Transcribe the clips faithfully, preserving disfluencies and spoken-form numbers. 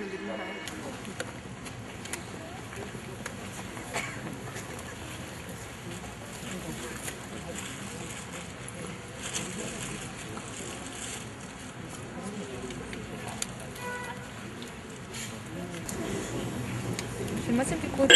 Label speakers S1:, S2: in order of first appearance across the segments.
S1: Filmați un pic cu...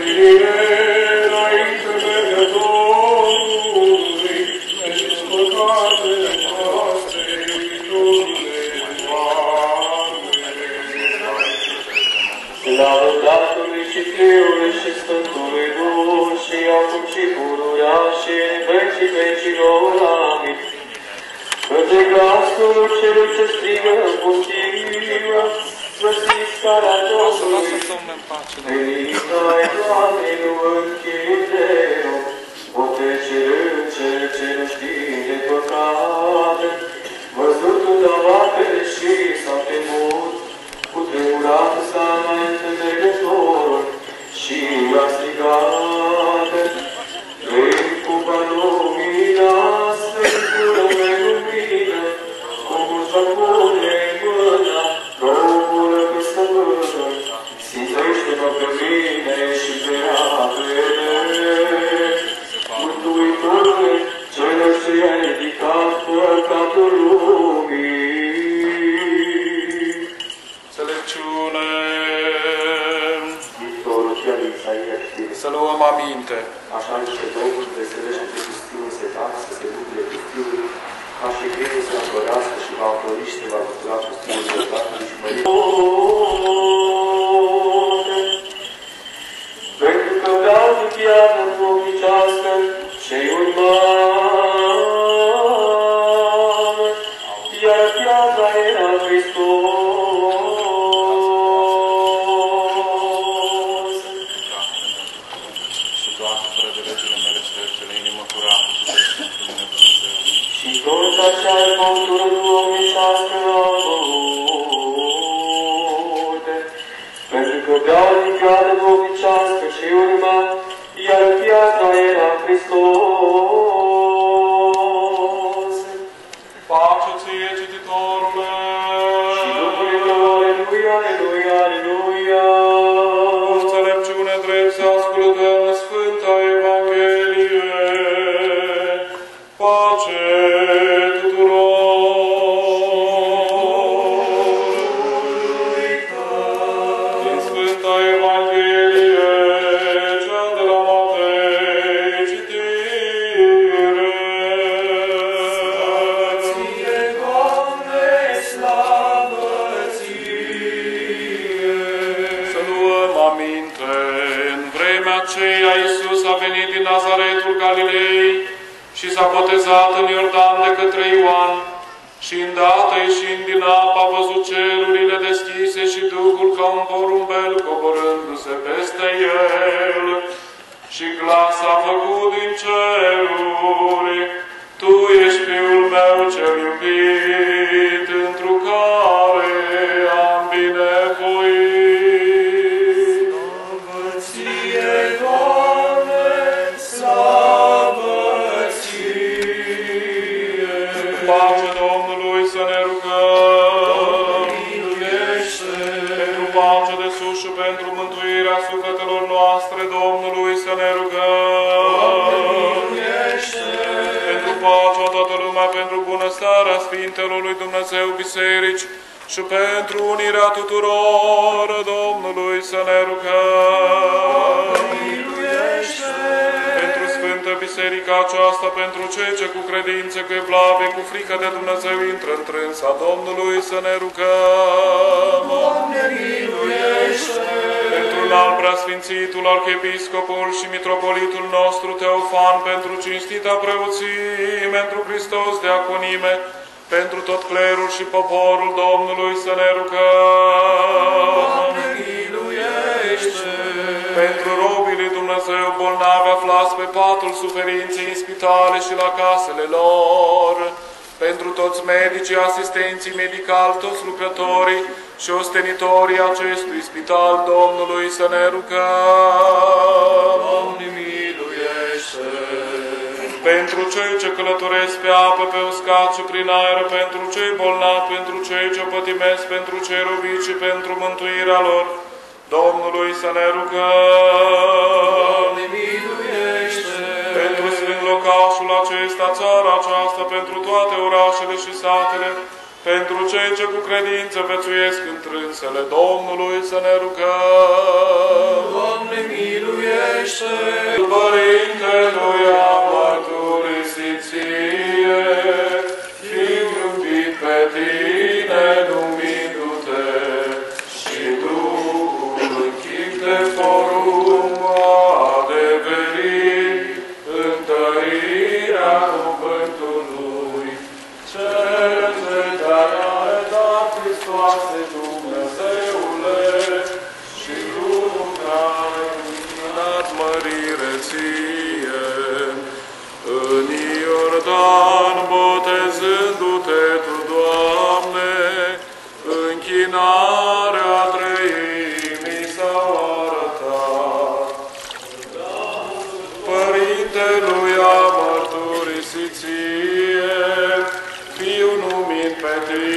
S2: Slavă Tatălui și Fiului și Sfântului Duh, și acum și pururea și în vecii vecilor. Amin. Către glasul celui ce strigă în pustie, văsiți calea Domnului, venit ai, Doamne, nu închideu, o trecere în cel ce nu știe păcate, văzutul de-a și s-a temut, cu tremurat s-a înainte Înțelegătorul și a strigat: Vrei cupa lumina, Sfântul de lumină, cum să pune în mână, Domnul că să vădă, Sfințește-mă pe mine și pe apele. Mântuitorule, Cel ce i-a ridicat păcatul lumii.
S3: Să luăm aminte.
S2: Așa niște Domnul veselește pe pustiul setat, să se bucure pustiul, ca și bine să întorească și va întori și va bucura pustiul setatului și mărie. Pentru că vreau de piatră provnicească ce-i urmă, iar piatra era Hristos. Așa-i băutură duhovnicească avut, pentru că beau din piatră duhovnicească și urma, iar piatra era Hristos.
S3: Pace ție, cititorule!
S2: Și Duhului tău, aleluia, aleluia, aleluia!
S3: Cu înțelepciune drept să ascultăm Sfânta Evanghelie. Pace! Nazaretul Galilei și s-a botezat în Iordan de către Ioan și îndată ieșind din apă a văzut cerurile deschise și Duhul ca un porumbel coborându-se peste el și glas a făcut din ceruri: Tu ești Fiul meu cel iubit, întru care am binevoit. Pace Domnului să ne rugăm. Pentru pace de sus și pentru mântuirea sufletelor noastre, Domnului să ne rugăm. Pentru pacea toată lumea, pentru bunăstarea Sfintelor lui Dumnezeu Biserici și pentru unirea tuturor, Domnului să ne rugăm. Pentru Sfântă Biserica aceasta, pentru cei ce cu credință, cu evlavie, cu frică de Dumnezeu intră în trânsa Domnului să ne rugăm.
S2: Doamne, miluiește!
S3: Pentru înalt preasfințitul arhiepiscopul și mitropolitul nostru Teofan, pentru cinstita preoție, pentru Hristos diaconime, pentru tot clerul și poporul Domnului să ne rugăm.
S2: Doamne, miluiește!
S3: Pentru robii lui Dumnezeu bolnavi aflați pe patul suferinței în spitale și la casele lor, pentru toți medicii, asistenții medicali, toți lucrătorii și ostenitorii acestui spital Domnului să ne rugăm.
S2: Doamne, miluiește!
S3: pentru cei ce călătoresc pe apă, pe uscat și prin aer, pentru cei bolnavi, pentru cei ce pătimesc, pentru cei robiți și pentru mântuirea lor, Domnului să ne rugăm.
S1: Ne miluiește!
S3: Pentru sfânt locașul acesta, țara aceasta, pentru toate orașele și satele, pentru cei ce cu credință vețuiesc întrânsele, Domnului să ne rugăm.
S1: Doamne, miluiește!
S3: Părintelui a mărturisit ție, fiu iubit pe tine, lumindu-te, și Duhul în chip de forum adeverit, întărirea cuvântului, cel ce te-a dat, Hristoase Dumnezeule, și Tu ai închinat mărire ție. În Iordan, botezându-te Tu, Doamne, închinarea Treimii s-au arătat. Părintelui a mărturisit ție, Fiul numind pe tine,